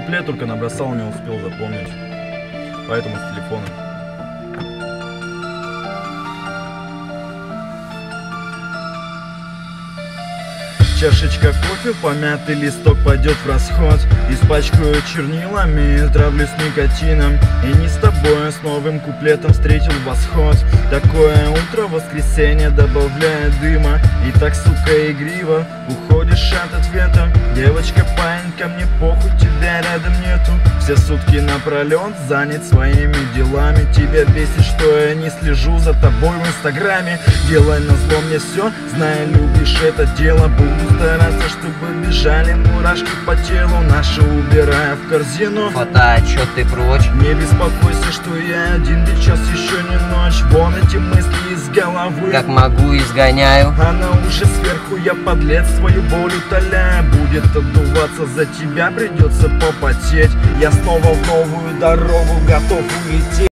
куплет только набросал, не успел запомнить. Поэтому с телефона. Чашечка кофе, помятый листок пойдет в расход. Испачкаю чернилами, травлюсь никотином. И не с тобой, с новым куплетом встретил восход. Такое утро, воскресенье, добавляя дыма. И так, сука, игриво уходишь от ответа. Девочка, парень, ко мне похуй, тебя рядом нету. Все сутки напролет занят своими делами. Тебя бесит, что я не слежу за тобой в инстаграме. Делай назло мне все, зная, любишь это дело. Буду стараться, чтобы бежали мурашки по телу. Наши убирая в корзину. Фотоотчет ты прочь. Не беспокойся, что я один, ведь час еще не ночь. Вон эти мысли из головы, как могу изгоняю. Она уже сверху, я подлец, свою боль утоляя. Будет отдуваться за тебя, придется попотеть. Я снова в новую дорогу готов улететь.